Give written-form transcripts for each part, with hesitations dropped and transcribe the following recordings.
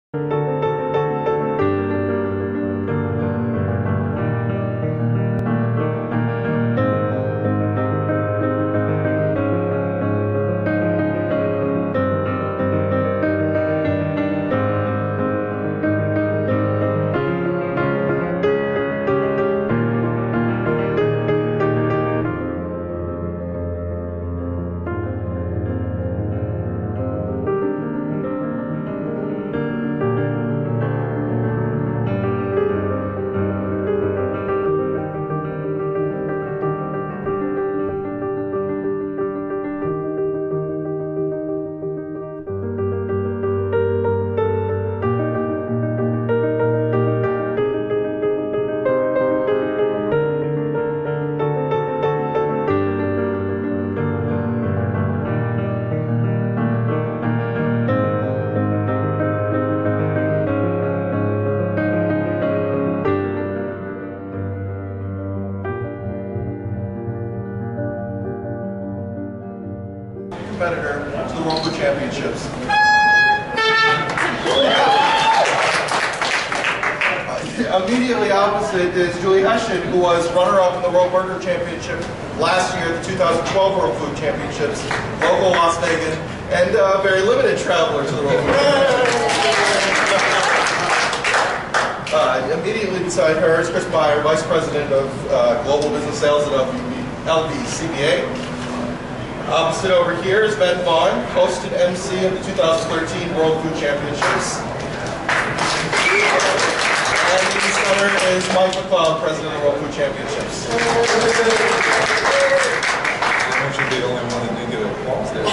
Competitor to the World Food Championships. Immediately opposite is Julie Hessian, who was runner-up in the World Burger Championship last year at the 2012 World Food Championships, local Las Vegas, and a very limited traveler to the World Food Championships. Immediately beside her is Chris Meyer, Vice President of Global Business Sales at LBCBA. Opposite over here is Ben Vaughn, host and MC of the 2013 World Food Championships. And in the center is Mike McCloud, President of the World Food Championships. I want you to be the only one that didn't get applause there.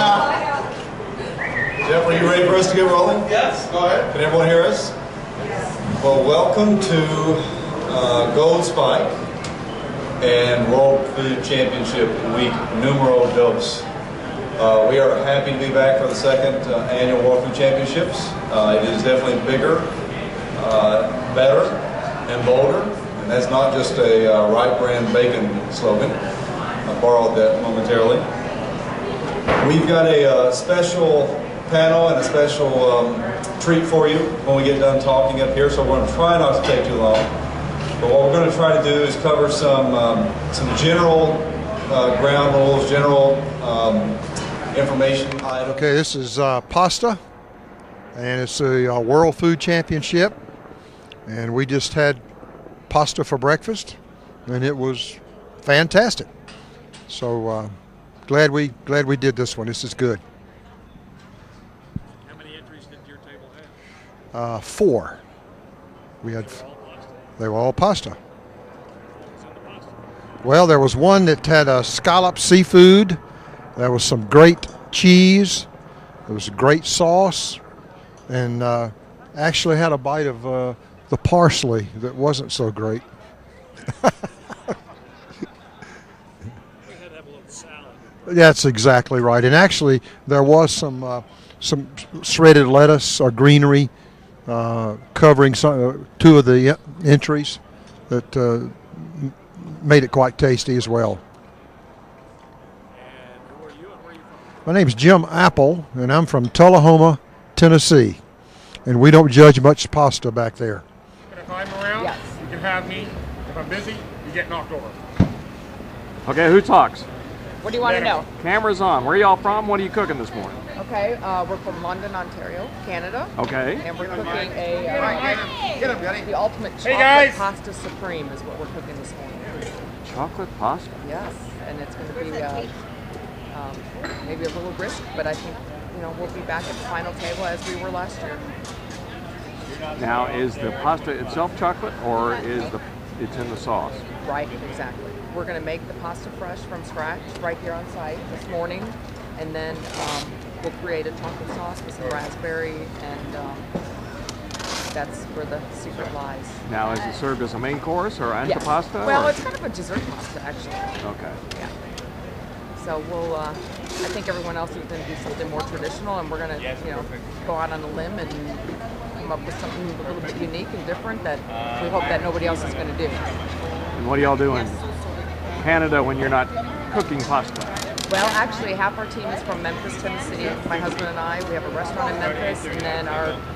Jeff, are you ready for us to get rolling? Yes, go ahead. Can everyone hear us? Well, welcome to Gold Spike and World Food Championship Week numero dos. We are happy to be back for the second annual World Food Championships. It is definitely bigger, better, and bolder. And that's not just a Wright brand bacon slogan. I borrowed that momentarily. We've got a special panel and a special treat for you when we get done talking up here, so we're going to try not to take too long. But what we're going to try to do is cover some general ground rules, general information items. Okay, this is pasta, and it's a World Food Championship, and we just had pasta for breakfast, and it was fantastic. So glad we did this one. This is good. How many entries did your table have? 4. We had. They were all pasta. Well, there was one that had a scallop seafood. There was some great cheese. There was a great sauce, and actually had a bite of the parsley that wasn't so great. That's exactly right. And actually, there was some shredded lettuce or greenery covering two of the entries that made it quite tasty as well. And who are you and where are you from? My name's Jim Apple, and I'm from Tullahoma, Tennessee. And we don't judge much pasta back there. But if I'm around, yes, you can have me. If I'm busy, you get knocked over. Okay, who talks? What do you want to know? Camera's on. Where are y'all from? What are you cooking this morning? Okay, we're from London, Ontario, Canada. Okay. And we're cooking a Get him, buddy. the ultimate chocolate guys. pasta supreme is what we're cooking this morning. Chocolate pasta. Yes, and it's going to be maybe a little risk, but I think we'll be back at the final table as we were last year. Now, is the pasta itself chocolate, or is it's in the sauce? Right, exactly. We're going to make the pasta fresh from scratch right here on site this morning, and then we'll create a chocolate sauce with some raspberry, and that's where the secret lies. Now, is it served as a main course or Yes. antipasta? Well, or? it's kind of a dessert pasta, actually. Okay. Yeah. So we'll. I think everyone else is going to do something more traditional, and we're going to, go out on a limb and come up with something a little bit unique and different that we hope that nobody else is going to do. And what are y'all doing? Canada when you're not cooking pasta? Well, actually, half our team is from Memphis, Tennessee. My husband and I, we have a restaurant in Memphis, and then our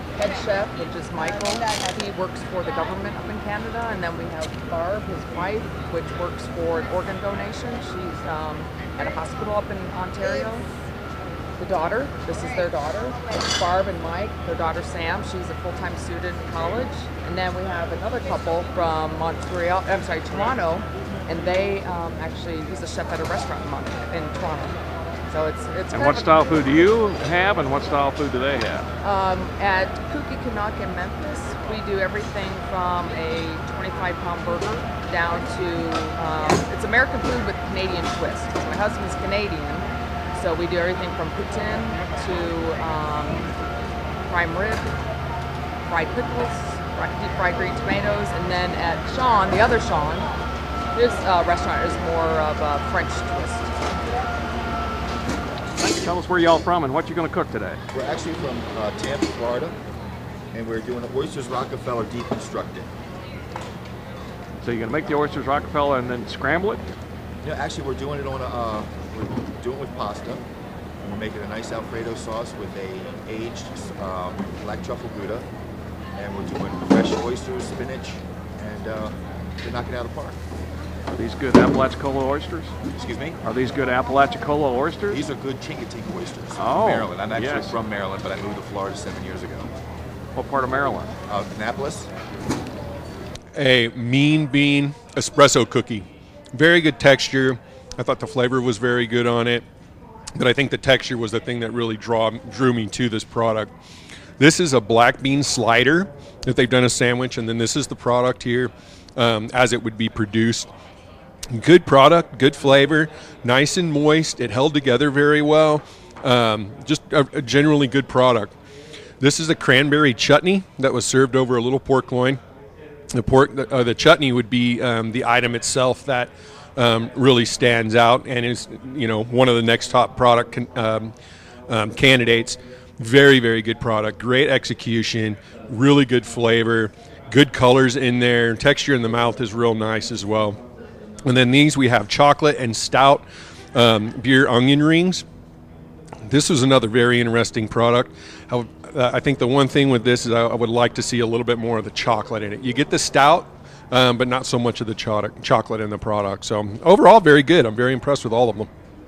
head chef, which is Michael. He works for the government up in Canada. And then we have Barb, his wife, which works for an organ donation. She's at a hospital up in Ontario. The daughter, this is their daughter. It's Barb and Mike. Their daughter Sam, she's a full-time student in college. And then we have another couple from Toronto, and they actually, he's a chef at a restaurant in Toronto. So it's. And what style food do you have, and what style food do they have? At Cookie Canuck in Memphis, we do everything from a 25-pound burger down to it's American food with Canadian twist. My husband's Canadian. So we do everything from poutine to prime rib, fried pickles, deep fried green tomatoes, and then at Sean, the other Sean, his restaurant is more of a French twist. Tell us where y'all from and what you're going to cook today. We're actually from Tampa, Florida, and we're doing oysters Rockefeller deconstructed. So you're going to make the oysters Rockefeller and then scramble it? Yeah, actually we're doing it on we're doing it with pasta, and we're making a nice Alfredo sauce with a aged black truffle Gouda, and we're doing fresh oysters, spinach, and we're knocking it out of the park. Are these good Apalachicola oysters? Excuse me? Are these good Apalachicola oysters? These are good Chincoteague oysters Oh, from Maryland. I'm actually yes. from Maryland, but I moved to Florida 7 years ago. What part of Maryland? Annapolis. A mean bean espresso cookie. Very good texture. I thought the flavor was very good on it, but I think the texture was the thing that really drew me to this product. This is a black bean slider that they've done a sandwich, and then this is the product here as it would be produced. Good product, good flavor, nice and moist. It held together very well. Just a generally good product. This is a cranberry chutney that was served over a little pork loin. The chutney would be the item itself that really stands out and is, one of the next top product candidates. Very, very good product. Great execution. Really good flavor. Good colors in there. Texture in the mouth is real nice as well. And then these we have chocolate and stout beer onion rings. This was another very interesting product. I think the one thing with this is I would like to see a little bit more of the chocolate in it. You get the stout, but not so much of the chocolate in the product. So overall, very good. I'm very impressed with all of them.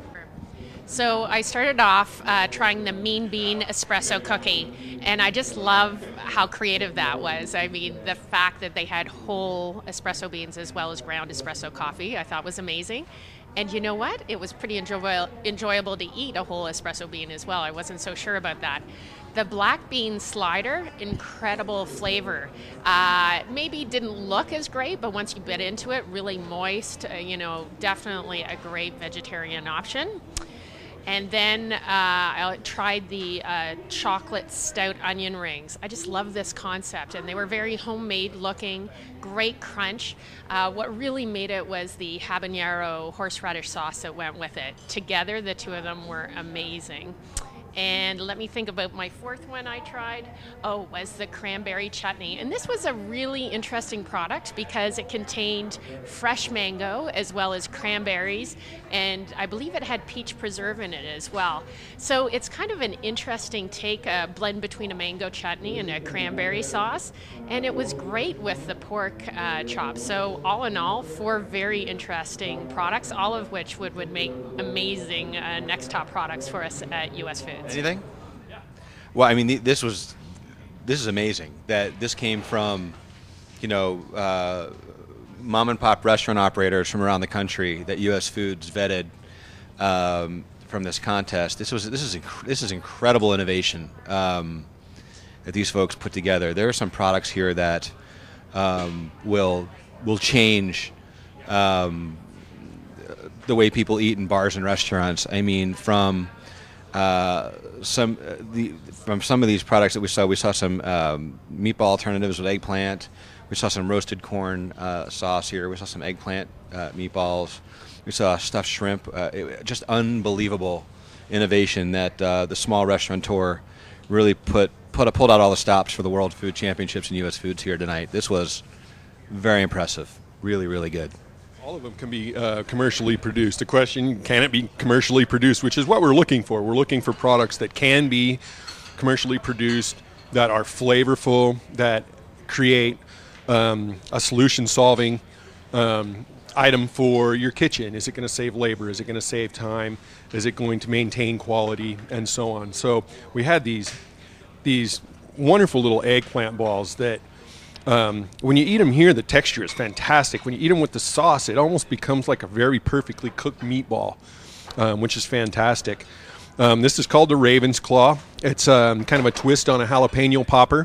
So I started off trying the Mean Bean espresso cookie, and I just love how creative that was. I mean, the fact that they had whole espresso beans as well as ground espresso coffee, I thought was amazing. And you know what? It was pretty enjoyable to eat a whole espresso bean as well. I wasn't so sure about that. The black bean slider, incredible flavor. Maybe didn't look as great, but once you bit into it, really moist, definitely a great vegetarian option. And then I tried the chocolate stout onion rings. I just love this concept, and they were very homemade looking, great crunch. What really made it was the habanero horseradish sauce that went with it. Together, the two of them were amazing. And let me think about my fourth one I tried. Was the cranberry chutney. And this was a really interesting product because it contained fresh mango as well as cranberries, and I believe it had peach preserve in it as well. So it's kind of an interesting take, a blend between a mango chutney and a cranberry sauce, and it was great with the pork chops. So all in all, 4 very interesting products, all of which would make amazing next top products for us at US Foods. Anything? Well, I mean, this is amazing that this came from, mom and pop restaurant operators from around the country that U.S. Foods vetted from this contest. This is incredible innovation that these folks put together. There are some products here that will change the way people eat in bars and restaurants. I mean, from some of these products that we saw some meatball alternatives with eggplant. We saw some roasted corn sauce here. We saw some eggplant meatballs. We saw stuffed shrimp. Just unbelievable innovation that the small restaurateur really pulled out all the stops for the World Food Championships and U.S. Foods here tonight. This was very impressive. Really, really good. All of them can be commercially produced. The question, can it be commercially produced, which is what we're looking for. We're looking for products that can be commercially produced that are flavorful, that create a solution-solving item for your kitchen. Is it going to save labor? Is it going to save time? Is it going to maintain quality? And so on. So we had these wonderful little eggplant balls that when you eat them here, the texture is fantastic. When you eat them with the sauce, it almost becomes like a very perfectly cooked meatball, which is fantastic. This is called the Raven's Claw. It's kind of a twist on a jalapeno popper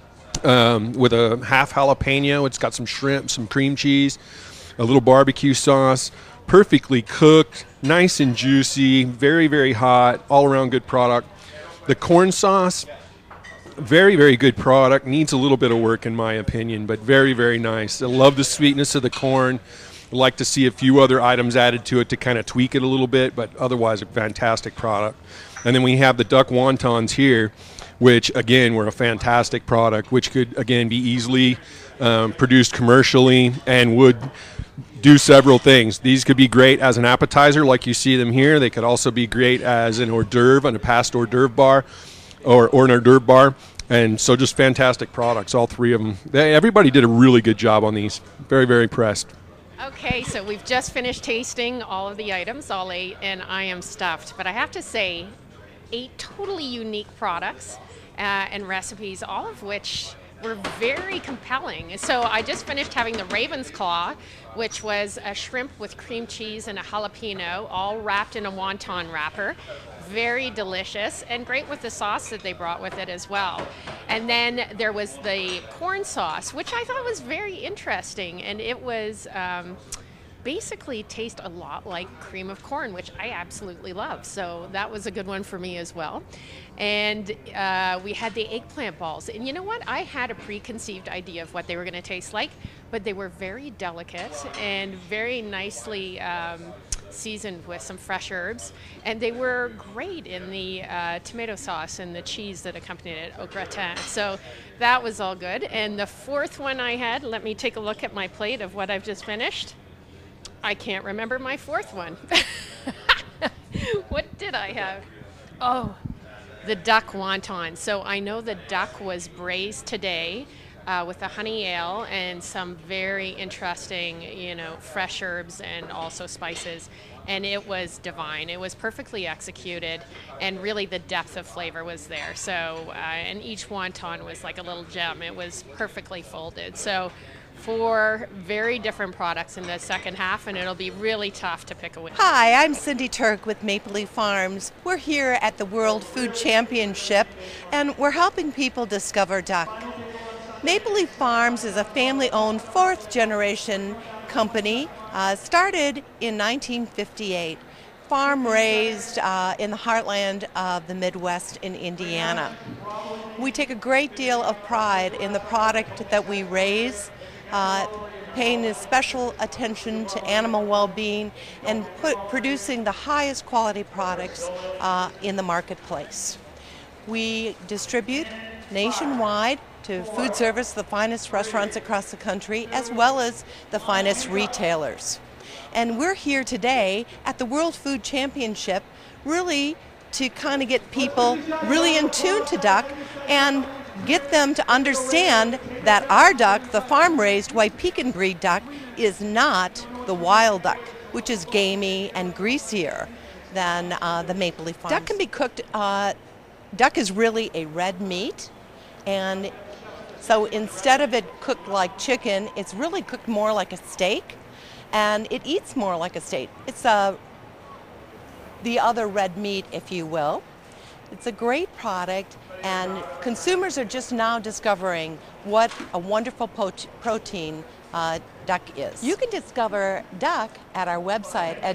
with a half jalapeno. It's got some shrimp, some cream cheese, a little barbecue sauce, perfectly cooked, nice and juicy, very, very hot, all around good product. The corn sauce, very, very good product. Needs a little bit of work in my opinion, but very, very nice. I love the sweetness of the corn. I'd like to see a few other items added to it to kind of tweak it a little bit, but otherwise a fantastic product. And then we have the duck wontons here, which again were a fantastic product, which could again be easily produced commercially and would do several things. These could be great as an appetizer like you see them here. They could also be great as an hors d'oeuvre on a past hors d'oeuvre bar or an hors d'oeuvre bar. And so just fantastic products, all three of them. Everybody did a really good job on these. Very, very impressed. Okay, so we've just finished tasting all of the items, all 8, and I am stuffed. But I have to say, 8 totally unique products and recipes, all of which were very compelling. So I just finished having the Raven's Claw, which was a shrimp with cream cheese and a jalapeno, all wrapped in a wonton wrapper. Very delicious and great with the sauce that they brought with it as well. And then there was the corn sauce, which I thought was very interesting, and it was basically tastes a lot like cream of corn, which I absolutely love. So that was a good one for me as well. And we had the eggplant balls. And you know what? I had a preconceived idea of what they were going to taste like, but they were very delicate and very nicely seasoned with some fresh herbs. And they were great in the tomato sauce and the cheese that accompanied it, au gratin. So that was all good. And the fourth one I had, let me take a look at my plate of what I've just finished. I can't remember my fourth one. What did I have? Oh, the duck wonton. So I know the duck was braised today with a honey ale and some very interesting, fresh herbs and also spices. And it was divine. It was perfectly executed, and really the depth of flavor was there. So, and each wonton was like a little gem. It was perfectly folded. So 4 very different products in the second half, and it'll be really tough to pick a winner. Hi, I'm Cindy Turk with Maple Leaf Farms. We're here at the World Food Championship, and we're helping people discover duck. Maple Leaf Farms is a family-owned 4th-generation company, started in 1958, farm-raised in the heartland of the Midwest in Indiana. We take a great deal of pride in the product that we raise, paying special attention to animal well-being and producing the highest quality products in the marketplace. We distribute nationwide to food service, the finest restaurants across the country, as well as the finest retailers. And we're here today at the World Food Championship really to kind of get people really in tune to duck and get them to understand that our duck, the farm-raised white Pekin breed duck, is not the wild duck, which is gamey and greasier than the Maple Leaf Farms. Duck can be cooked, duck is really a red meat, and so instead of it cooked like chicken, it's really cooked more like a steak, and it eats more like a steak. It's the other red meat, if you will. It's a great product, and consumers are just now discovering what a wonderful protein duck is. You can discover duck at our website at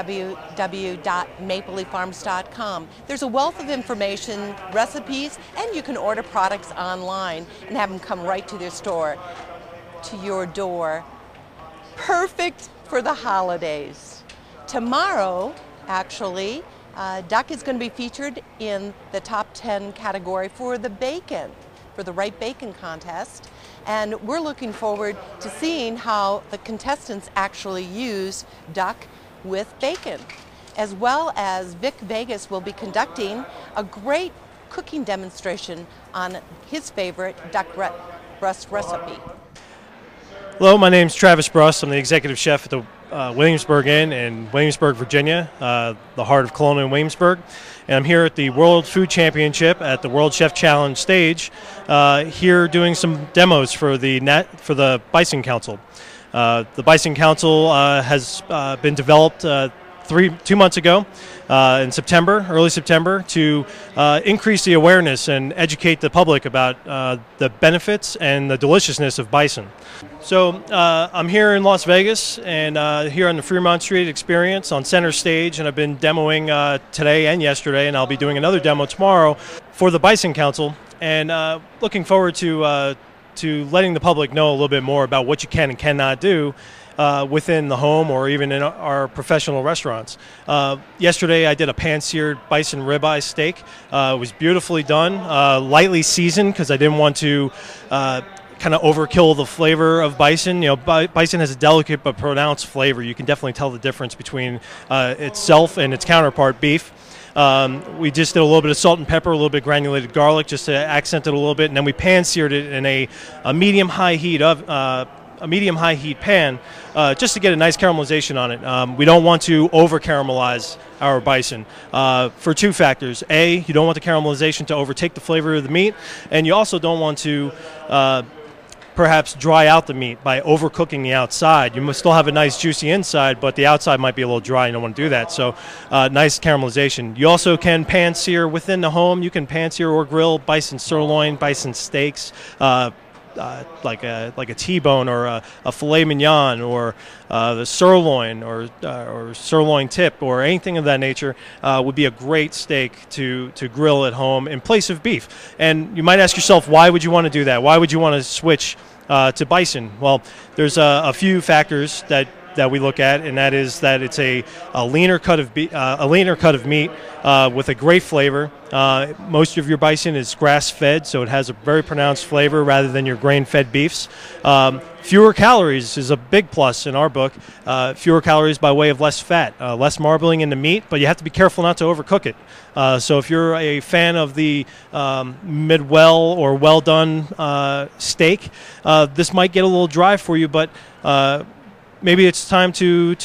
www.mapleleaffarms.com. There's a wealth of information, recipes, and you can order products online and have them come right to their store, to your door. Perfect for the holidays. Tomorrow, actually, duck is going to be featured in the top 10 category for the bacon, for the Right Bacon contest. And we're looking forward to seeing how the contestants actually use duck with bacon. As well as Vic Vegas will be conducting a great cooking demonstration on his favorite duck breast recipe. Hello, my name is Travis Bruss. I'm the executive chef at the Williamsburg Inn in Williamsburg, Virginia, the heart of Kelowna and Williamsburg. And I'm here at the World Food Championship at the World Chef Challenge stage, here doing some demos for the Bison Council. The Bison Council has been developed 2 months ago in September, early September, to increase the awareness and educate the public about the benefits and the deliciousness of bison. So I'm here in Las Vegas and here on the Fremont Street Experience on center stage, and I've been demoing today and yesterday, and I'll be doing another demo tomorrow for the Bison Council, and looking forward to letting the public know a little bit more about what you can and cannot do within the home or even in our professional restaurants. Yesterday I did a pan-seared bison ribeye steak. It was beautifully done, lightly seasoned because I didn't want to kind of overkill the flavor of bison. You know, bison has a delicate but pronounced flavor. You can definitely tell the difference between itself and its counterpart, beef. We just did a little bit of salt and pepper, a little bit of granulated garlic just to accent it a little bit, and then we pan-seared it in a medium-high heat pan just to get a nice caramelization on it. We don't want to over-caramelize our bison for two factors. A, you don't want the caramelization to overtake the flavor of the meat, and you also don't want to perhaps dry out the meat by overcooking the outside. You must still have a nice juicy inside, but the outside might be a little dry. You don't want to do that. So nice caramelization. You also can pan-sear within the home. You can pan-sear or grill bison sirloin, bison steaks, like a T-bone or a filet mignon or the sirloin or sirloin tip or anything of that nature would be a great steak to grill at home in place of beef. And you might ask yourself, why would you want to do that? Why would you want to switch to bison? Well, there's a few factors that we look at, and that is that it's a leaner cut of meat with a great flavor. Most of your bison is grass-fed, so it has a very pronounced flavor rather than your grain-fed beefs. Fewer calories is a big plus in our book. Fewer calories by way of less fat, less marbling in the meat, but you have to be careful not to overcook it. So if you're a fan of the mid-well or well-done steak, this might get a little dry for you, but maybe it's time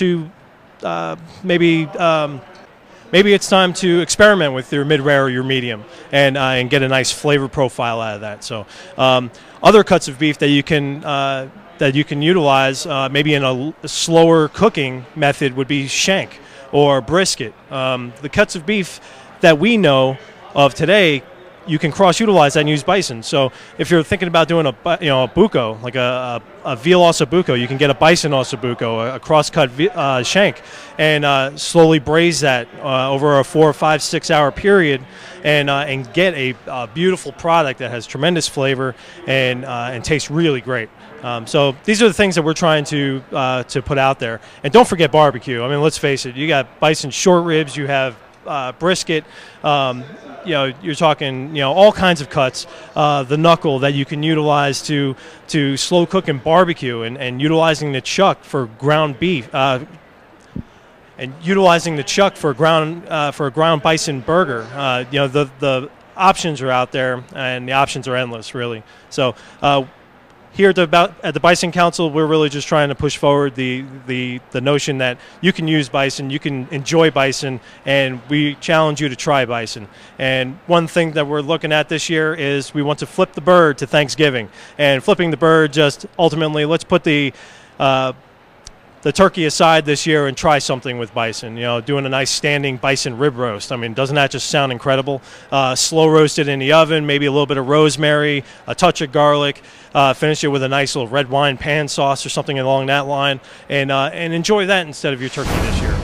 maybe it's time to experiment with your mid-rare or your medium and get a nice flavor profile out of that. So other cuts of beef that you can utilize maybe in a slower cooking method would be shank or brisket. The cuts of beef that we know of today, you can cross-utilize that and use bison. So if you're thinking about doing a buco, like a veal ossobuco, you can get a bison ossobuco, a cross-cut shank, and slowly braise that over a 4, 5, 6 hour period, and get a beautiful product that has tremendous flavor and tastes really great. So these are the things that we're trying to put out there. And don't forget barbecue. I mean, let's face it. You got bison short ribs. You have brisket. You're talking, all kinds of cuts. The knuckle that you can utilize to slow cook and barbecue, and utilizing the chuck for ground beef, and utilizing the chuck for a ground bison burger. The options are out there, and the options are endless, really. So. Here at the Bison Council, we're really just trying to push forward the notion that you can use bison, you can enjoy bison, and we challenge you to try bison. And one thing that we're looking at this year is we want to flip the bird to Thanksgiving. And flipping the bird, just ultimately, let's put the turkey aside this year and try something with bison. Doing a nice standing bison rib roast. I mean, doesn't that just sound incredible? Slow roasted in the oven, maybe a little bit of rosemary, a touch of garlic. Finish it with a nice little red wine pan sauce or something along that line, and enjoy that instead of your turkey this year.